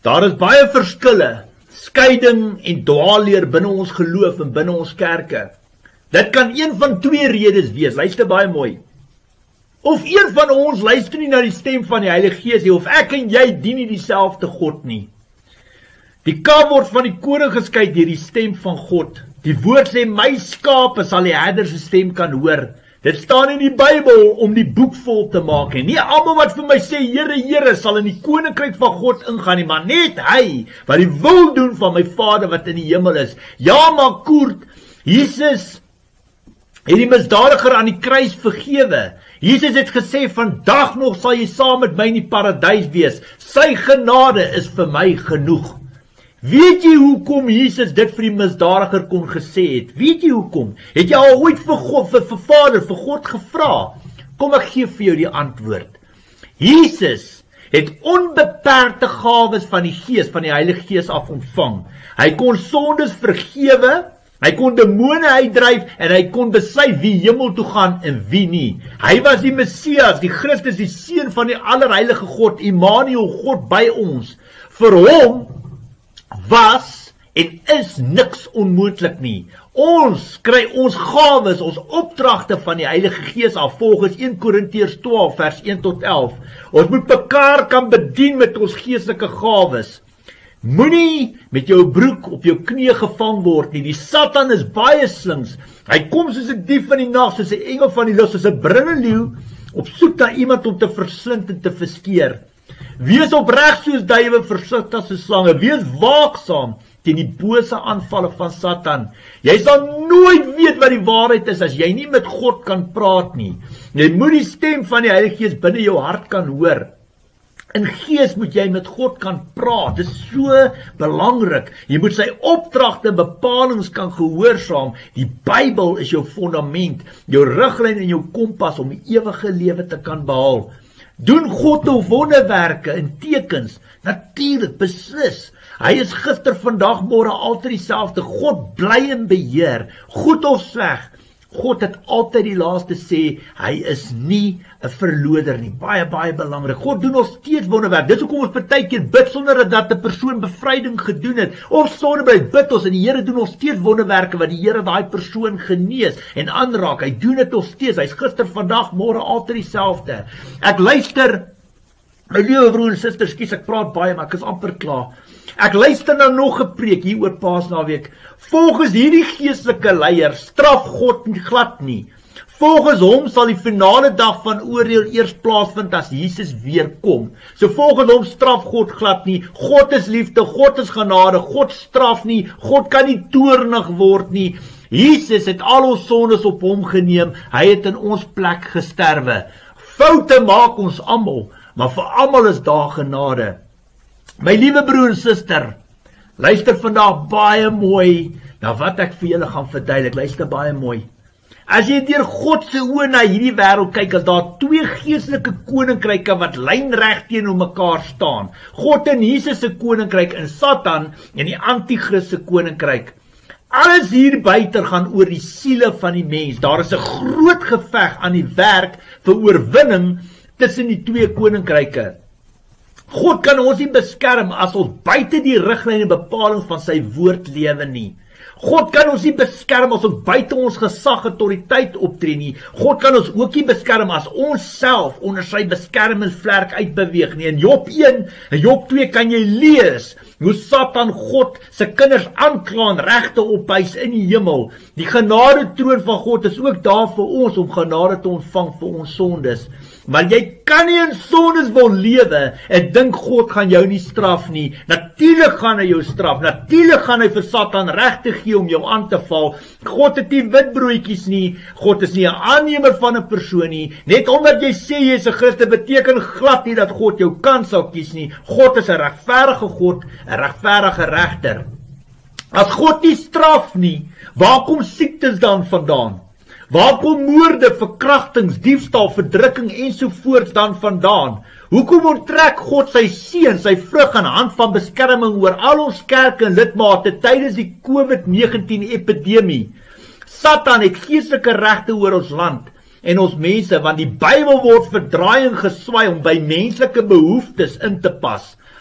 Daar is baie verskille, skeiding en dwaalleer binne ons geloof en binne ons kerke. Dit kan een van twee redes wees, luister baie mooi. Of een van ons luister nie na die stem van die Heilige Gees nie, of ek en jy dien nie dieselfde God nie. Die kalf word van die koring geskei deur die stem van God. Die woord sê, my skape sal die herder se stem kan hoor. Dit staan in die Bybel om die boek vol te maak. En nie almal wat vir my sê, Here, Here, sal in die koninkryk van God ingaan nie, maar net hy, wat die wil doen van my Vader wat in die hemel is. Ja, maar koert, Jesus het die misdadiger aan die kruis vergewe. Jesus het gesê, vandag nog sal jy saam met my in die paradys wees. Sy genade is vir my genoeg. Weet jy hoekom Jesus dit vir die misdadiger kon gesê het? Weet jy hoekom? Het jy al ooit vir God, vir Vader, vir God gevra? Kom ek gee vir jou die antwoord. Jesus het onbeperkte gawes van die Gees, van die Heilige Gees af ontvang. Hy kon sondes vergewe, hy kon demone uitdryf en hy kon besluit wie hemel toe gaan en wie nie. Hy was die Messias, die Christus, die Seun van die allerheilige God, Immanuel, God by ons. Vir hom was en is niks onmoontlik nie. Ons kry ons gawes, ons opdragte van die Heilige Gees af, volgens 1 Korintiërs 12 vers 1 tot 11. Ons moet mekaar kan bedien met ons geestelike gawes. Moenie met jou broek op jou knie gevang word nie. Die Satan is baie slinks. Hy kom soos 'n dief in die nag, soos 'n engel van die lig, soos 'n brullende leeu, op soek na iemand om te verslind en te verskeer. Wees opreg soos duwe, versigtig soos slange. Wees waaksaam teen die bose aanvalle van Satan. Jy sal nooit weet wat die waarheid is as jy nie met God kan praat nie. Jy moet die stem van die Heilige Gees binne jou hart kan hoor. In gees moet jy met God kan praat. Dit is so belangrik. Jy moet sy opdragte, bepalings kan gehoorsaam. Die Bybel is jou fondament, jou riglyn en jou kompas om die ewige lewe te kan behaal. Doen God nou wonderwerke en tekens? Natuurlik, beslis. Hy is gister, vandag, môre altyd dieselfde. God bly in beheer, goed of sleg. God het altyd die laaste sê, hy is nie 'n verloder nie. Baie, baie belangrik. God doen nog steeds wonderwerk. Dis hoekom ons partykeer bid sonder dat 'n persoon bevryding gedoen het. Of sonder bid ons en die Here doen nog steeds wonderwerke wat die Here daai persoon genees en aanraak. Hy doen dit nog steeds. Hy's gister, vandag, môre altyd dieselfde. Ek luister, my liewe broer en suster, skus ek praat baie, maar ek is amper klaar. Ek luister na nog 'n preek hier oor Paasnaweek. Volgens hierdie geestelike leier straf God nie glad nie. Volgens hom sal die finale dag van oordeel eers plaasvind as Jesus weer kom. So volgens hom straf God glad nie. God is liefde, God is genade, God straf nie, God kan nie toornig word nie. Jesus het al ons sondes op hom geneem, hy het in ons plek gesterwe. Foute maak ons almal, maar vir almal is daar genade. My liewe broer en suster, luister vandag baie mooi na wat ek vir julle gaan verduidelik. Luister baie mooi. As jy deur God se oë na hierdie wêreld kyk, is daar twee geestelike koninkryke wat lynreg teenoor mekaar staan. God en Jesus se koninkryk en Satan en die anti-kris se koninkryk. Alles hier buite gaan oor die siele van die mens. Daar is 'n groot geveg aan die werk vir oorwinning tussen die twee koninkryke. God kan ons nie beskerm as ons buite die riglyne en bepalings van sy woord lewe nie. God kan ons nie beskerm as ons buite ons gesag en autoriteit optree nie. God kan ons ook nie beskerm as ons self onder sy beskermingsvlerk uitbeweeg nie. In Job 1 en Job 2 kan jy lees hoe Satan God se kinders aankla en regte ophys in die hemel. Die genade troon van God is ook daar vir ons om genade te ontvang vir ons sondes. Maar jy kan nie in sondes wil lewe en dink God gaan jou nie straf nie. Natuurlik gaan hy jou straf. Natuurlik gaan hy vir Satan regte gee om jou aan te val. God het nie witbroodjies nie. God is nie 'n aannemer van 'n persoon nie. Net omdat jy sê jy is 'n Christen beteken glad nie dat God jou kan sal kies nie. God is 'n regverdige God, 'n regverdige regter. As God nie straf nie, waar kom siektes dan vandaan? Waar kom moorde, verkrachtings, diefstal, verdrukking ensovoorts dan vandaan? Hoekom onttrek God sy seun, sy vrug en hand van beskerming oor al ons kerke en lidmate tydens die COVID-19 epidemie? Satan het geestelike regte oor ons land en ons mense, want die Bybel word verdraai en geswaai om by menslike behoeftes in te pas.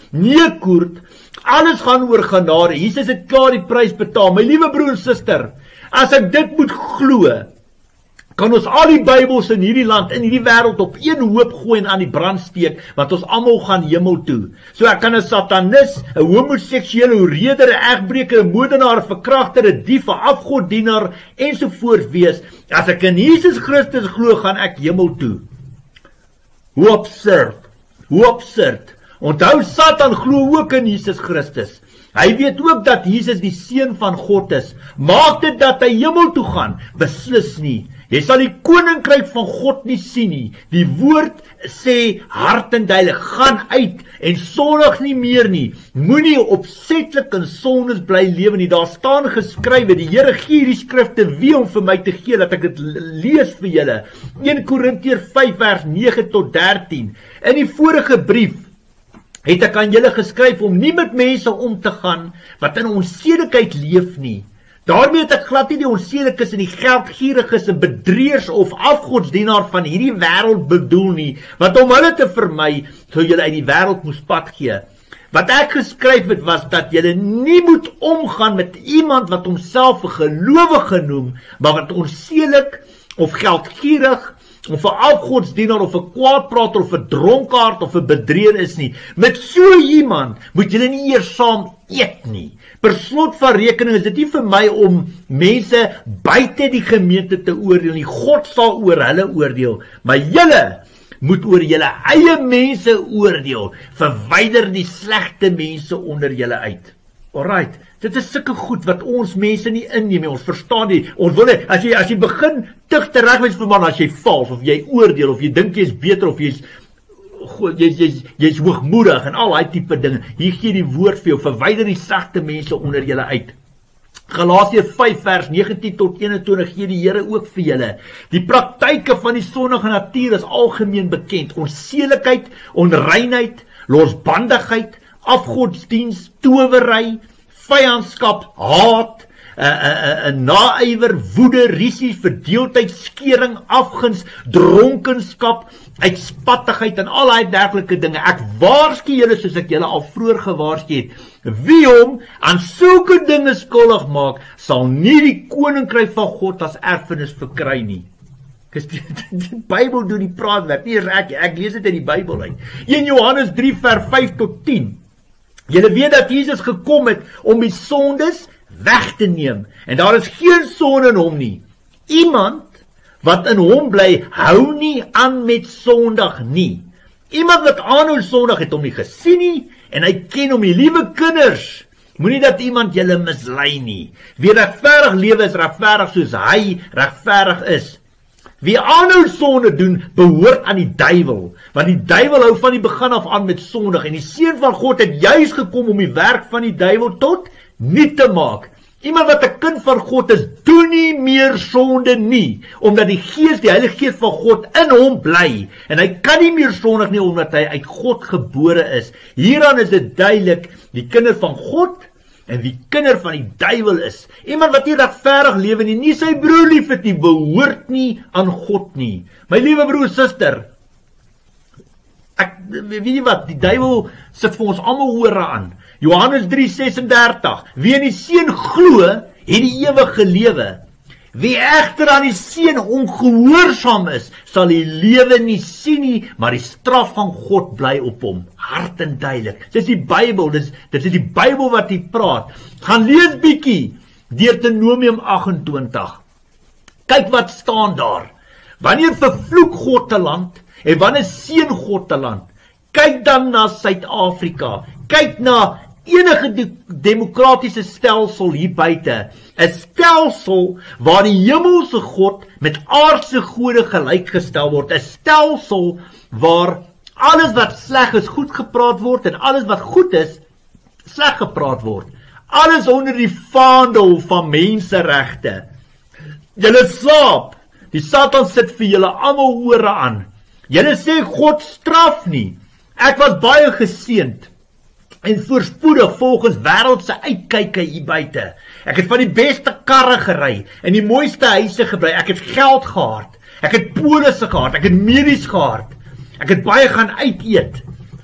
Nee, Koert, alles gaan oor genade. Jesus het klaar die prys betaal. My liewe broer en suster, as ek dit moet glo, kan ons al die Bybels in hierdie land, in hierdie wêreld op een hoop gooi en aan die brand steek, want ons almal gaan hemel toe. So ek kan 'n satanis, 'n homoseksuele, 'n reder, 'n egbreker, 'n moordenaar, 'n verkragter, 'n dief, 'n afgoddienaar ensovoorts wees. As ek in Jesus Christus glo, gaan ek hemel toe. Hoe absurd, hoe absurd. Onthou, Satan glo ook in Jesus Christus. Hy weet ook dat Jesus die seun van God is. Maak dit dat hy hemel toe gaan? Beslis nie. Jy sal die koninkryk van God nie sien nie. Die woord sê hard en duidelik, gaan uit en sondig nie meer nie. Moenie opsetlik in sondes bly lewe nie. Daar staan geskrywe, die Here gee hierdie skrifte wie om vir my te gee, dat ek dit lees vir julle. 1 Korintiërs 5 vers 9 tot 13. In die vorige brief het ek aan julle geskryf om nie met mense om te gaan wat in onsedelikheid leef nie. Daarmee het ek glad nie die onsedelikes en die geldgieriges en bedrieërs of afgodsdienaar van hierdie wêreld bedoel nie, want om hulle te vermy, sou julle uit die wêreld moes pad gee. Wat ek geskryf het was dat julle nie moet omgaan met iemand wat homself 'n gelowige noem, maar wat onsedelik of geldgierig of 'n afgodsdienaar of 'n kwaadprater of 'n dronkaard of 'n bedrieër is nie. Met so iemand moet julle nie eers saam eet nie. Per slot van rekening is dit nie vir my om mense buite die gemeente te oordeel nie. God sal oor hulle oordeel, maar julle moet oor julle eie mense oordeel. Verwyder die slegte mense onder julle uit. Alright, dit is sulke goed wat ons mense nie inneem nie. Ons verstaan nie. Ons wil nie, as jy begin tig teregwys vir man, as jy vals of jy oordeel of jy dink jy is beter of jy's hoogmoedig en al daai tipe dinge. Hier gee die woord vir jou, verwyder die sagte mense onder julle uit. Galasiërs 5 vers 19 tot 21 gee die Here ook vir julle. Die praktyke van die sondige natuur is algemeen bekend. Onsedelikheid, onreinheid, losbandigheid, afgodsdiens, towery, vyandskap, haat, naaiwer, woede, risie, verdeeldheid, skering, afguns, dronkenskap, uitspattigheid en al die dergelike dinge. Ek waarsku julle soos ek julle al vroeër gewaarsku het. Wie hom aan sulke dinge skuldig maak, sal nie die koninkryk van God as erfenis verkry nie. Die Bybel doen die praatwerk, nie eers ek lees dit in die Bybel uit. 1 Johannes 3 vers 5 tot 10. Julle weet dat Jesus gekom het om die sondes weg te neem, en daar is geen sonde in hom nie. Iemand wat in hom bly, hou nie aan met sondig nie. Iemand wat aanhou sondig het hom nie gesien nie, en hy ken hom nie. Liewe kinders, moenie dat iemand julle mislei nie. Wie regverdig lewe is regverdig soos hy regverdig is. Wie aanhou sonde doen, behoort aan die duiwel, want die duiwel hou van die begin af aan met sondig, en die seun van God het juis gekom om die werk van die duiwel tot nie te maak. Iemand wat 'n kind van God is, doen nie meer sonde nie, omdat die Gees, die Heilige Gees van God in hom bly, en hy kan nie meer sondig nie, omdat hy uit God gebore is. Hieraan is dit duidelik, die kinder van God, en wie kinder van die duiwel is. Iemand wat nie regverdig lewe nie sy broer lief het nie, behoort nie aan God nie. My liewe broer, suster, weet jy wat, die duiwel sit vir ons almal ore aan. Johannes 3:36, wie in die seun glo, het die ewige lewe. Wie egter aan die seun ongehoorsaam is, sal die lewe nie sien nie, maar die straf van God bly op hom. Hard en duidelik. Dit is die Bybel, dit is die Bybel wat hier praat. Gaan lees bietjie Deuteronomium 28. Kyk wat staan daar. Wanneer vervloek God 'n land en wanneer seën God 'n land? Kyk dan na Suid-Afrika. Kyk na enige demokratiese stelsel hier buite. 'n Stelsel waar die hemelse God met aardse gode gelykgestel word. 'n Stelsel waar alles wat sleg is goed gepraat word en alles wat goed is sleg gepraat word. Alles onder die vaandel van menseregte. Julle slaap. Die Satan sit vir julle almal ore aan. Julle sê God straf nie. Ek was baie geseënd en voorspoedig volgens wêreldse uitkyke hier buite. Ek het van die beste karre gery en die mooiste huise gebly. Ek het geld gehad. Ek het polisse gehad. Ek het medies gehad. Ek het baie gaan uit eet.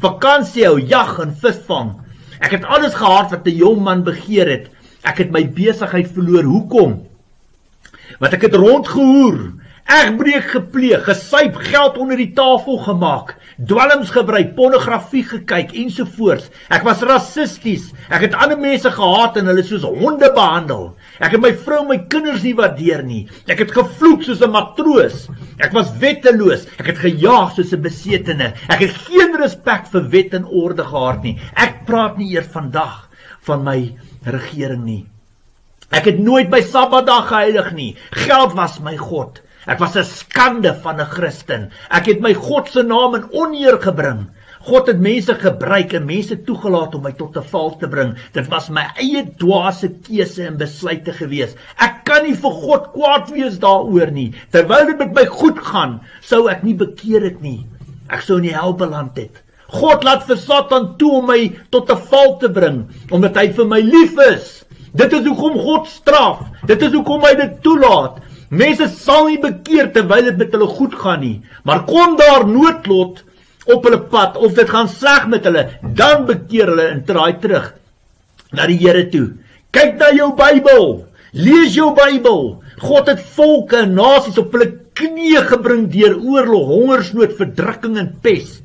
vakansie hou, jag en visvang. Ek het alles gehad wat 'n jong man begeer het. Ek het my besigheid verloor. Hoekom? Want ek het rondgehoer, egbreek gepleeg, gesuip, geld onder die tafel gemaak, dwelms gebruik, pornografie gekyk ensovoorts. Ek was rassisties. Ek het ander mense gehaat en hulle soos honde behandel. Ek het my vrou en my kinders nie waardeer nie. Ek het gevloek soos 'n matroos. Ek was wetteloos. Ek het gejaag soos 'n besetene. Ek het geen respek vir wet en orde gehad nie. Ek praat nie eers vandag van my regering nie. Ek het nooit my Sabbatdag geheilig nie. Geld was my God. Ek was 'n skande van 'n Christen. Ek het my God se naam in oneer gebring. God het mense gebruik en mense toegelaat om my tot 'n val te bring. Dit was my eie dwaase keuse en besluite gewees. Ek kan nie vir God kwaad wees daaroor nie. Terwyl dit met my goed gaan, sou ek nie bekeer het nie. Ek sou in die hel beland het. God laat vir Satan toe om my tot 'n val te bring, omdat hy vir my lief is. Dit is hoekom God straf. Dit is hoekom hy dit toelaat. Mense sal nie bekeer terwyl dit met hulle goed gaan nie. Maar kom daar noodlot op hulle pad, of dit gaan sleg met hulle, dan bekeer hulle en draai terug na die Here toe. Kyk na jou Bybel. Lees jou Bybel. God het volke en nasies op hulle knieë gebring deur oorlog, hongersnood, verdrukking en pes.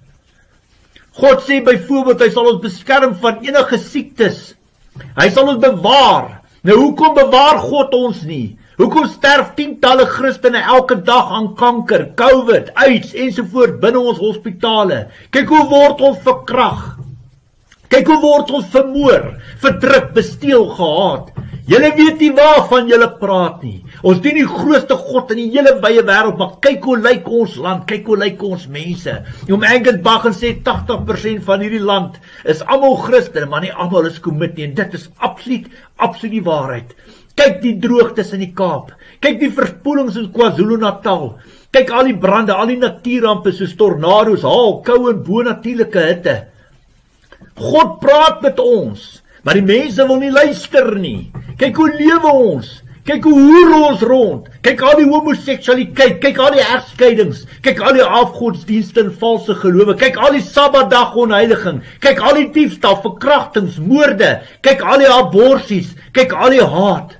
God sê byvoorbeeld, hy sal ons beskerm van enige siektes. Hy sal ons bewaar. Nou hoekom bewaar God ons nie? Hoekom sterf tientalle Christene elke dag aan kanker, COVID, AIDS ensovoort binne ons hospitale? Kyk hoe word ons verkrag. Kyk hoe word ons vermoor, verdruk, besteel, gehaat. Julle weet nie waarvan julle praat nie. Ons dien die grootste God in die hele wye wêreld, maar kyk hoe lyk ons land, kyk hoe lyk ons mense. Om Angus Baggen sê 80% van hierdie land is almal Christene, maar nie almal is commit nie, en dit is absoluut die waarheid. Kyk die droogtes in die Kaap, kyk die verspoelings in KwaZulu-Natal, kyk al die brande, al die natuurrampe soos tornado's, haal, kou en bonatuurlike hitte. God praat met ons, maar die mense wil nie luister nie. Kyk hoe lewe ons, kyk hoe hoer ons rond, kyk al die homoseksualiteit, kyk al die egskeidings, kyk al die afgodsdienste en valse gelowe, kyk al die Sabbatdag onheiliging, kyk al die diefstal, verkrachtings, moorde, kyk al die aborsies, kyk al die haat.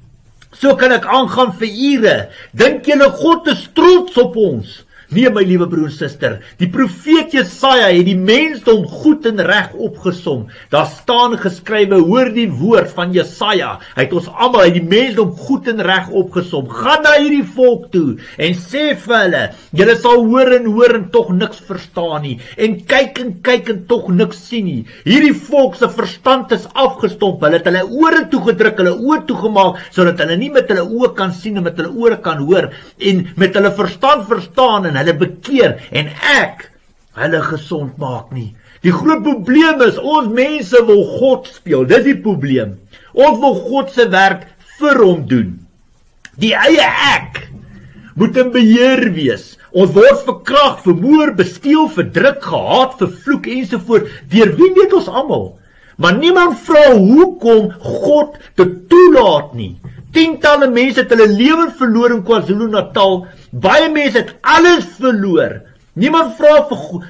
So kan ek aangaan vir ure. Dink julle God is trots op ons? Nee, my liewe broer en suster, die profeet Jesaja het die mensdom goed en reg opgesom. Daar staan geskrywe, hoor die woord van Jesaja. Hy het ons almal, hy het die mensdom goed en reg opgesom. Gaan na hierdie volk toe en sê vir hulle, julle sal hoor en tog niks verstaan nie. En kyk en tog niks sien nie. Hierdie volk se verstand is afgestomp. Hulle het hulle ore toegedruk, hulle oë toegemaak, sodat hulle nie met hulle oë kan sien en met hulle ore kan hoor en met hulle verstand verstaan en hulle bekeer en ek hulle gesond maak nie. Die groot probleem is, ons mense wil God speel, dis die probleem. Ons wil God se werk vir hom doen. Die eie ek moet in beheer wees. Ons word verkrag, vermoor, besteel, verdruk, gehaat, vervloek ensovoort. Deur wie weet ons almal? Maar niemand vra hoekom God dit toelaat nie. Tientalle mense het hulle lewens verloor in KwaZulu-Natal. Baie mense het alles verloor. Niemand vra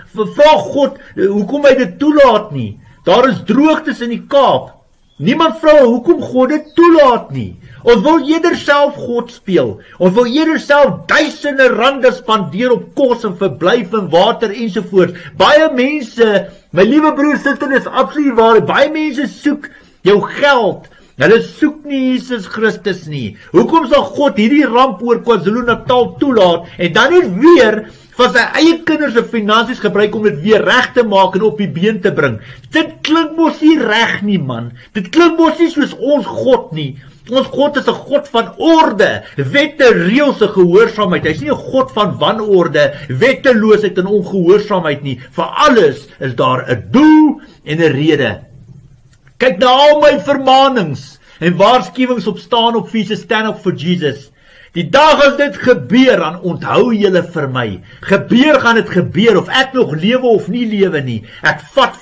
God hoekom hy dit toelaat nie. Daar is droogtes in die Kaap. Niemand vra hoekom God dit toelaat nie. Ons wil eerder self God speel. Ons wil eerder self duisende rande spandeer op kos en verblyf en water ensovoorts. Baie mense, my liewe broers, dit is absoluut waar. Baie mense soek jou geld. Hulle soek nie Jesus Christus nie. Hoekom sal God hierdie ramp oor KwaZulu-Natal toelaat en dan net weer van sy eie kinders se finansies gebruik om dit weer reg te maak en op die been te bring? Dit klink mos nie reg nie, man. Dit klink mos nie soos ons God nie. Ons God is 'n God van orde, wette, reëls en gehoorsaamheid. Hy is nie 'n God van wanorde, wetteloosheid en ongehoorsaamheid nie. Vir alles is daar 'n doel en 'n rede. Kyk na al my vermaanings en waarskuwings op staan op vir stand up for Jesus. Die dag as dit gebeur, dan onthou julle vir my. Gebeur gaan dit gebeur, of ek nog lewe of nie lewe nie. Ek vat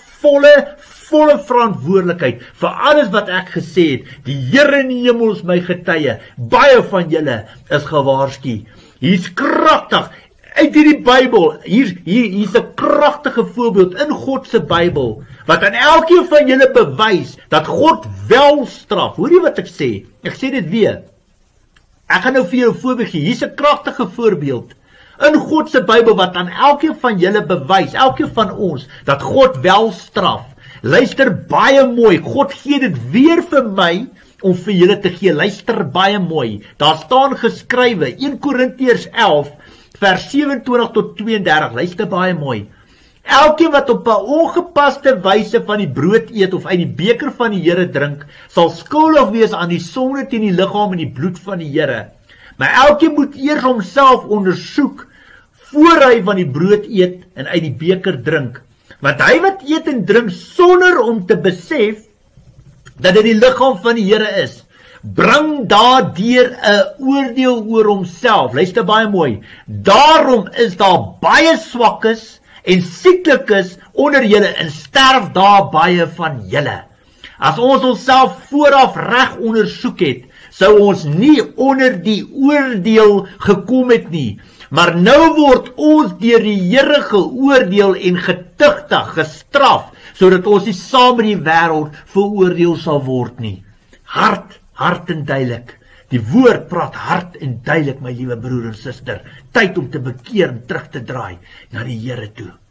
volle verantwoordelikheid vir alles wat ek gesê het. Die Here in die hemel is my getuie. Baie van julle is gewaarsku. Hier's kragtig. uit hierdie Bybel, hier's 'n kragtige voorbeeld in God se Bybel, wat aan elkeen van julle bewys, dat God wel straf. Hoor jy wat ek sê? Ek sê dit weer. Ek gaan nou vir jou 'n voorbeeld gee. Hier's 'n kragtige voorbeeld in God se Bybel, wat aan elkeen van julle bewys, elkeen van ons, dat God wel straf. Luister baie mooi, God gee dit weer vir my, om vir julle te gee. Luister baie mooi. Daar staan geskrywe, 1 Korintiërs 11, vers 27 tot 32, luister baie mooi. Elkeen wat op 'n ongepaste wyse van die brood eet of uit die beker van die Here drink, sal skuldig wees aan die sonde teen die liggaam en die bloed van die Here. Maar elkeen moet eers homself ondersoek voor hy van die brood eet en uit die beker drink. Want hy wat eet en drink sonder om te besef dat dit die liggaam van die Here is, bring daardeur 'n oordeel oor homself. Luister baie mooi. Daarom is daar baie swakkes en sieklikes onder julle, en sterf daar baie van julle. As ons onsself vooraf reg ondersoek het, sou ons nie onder die oordeel gekom het nie. Maar nou word ons deur die Here geoordeel en getuigtig, gestraf, sodat ons nie saam met die wêreld veroordeel sal word nie. Hard en duidelik. Die woord praat hard en duidelik, my liewe broer en suster. Tyd om te bekeer en terug te draai na die Here toe.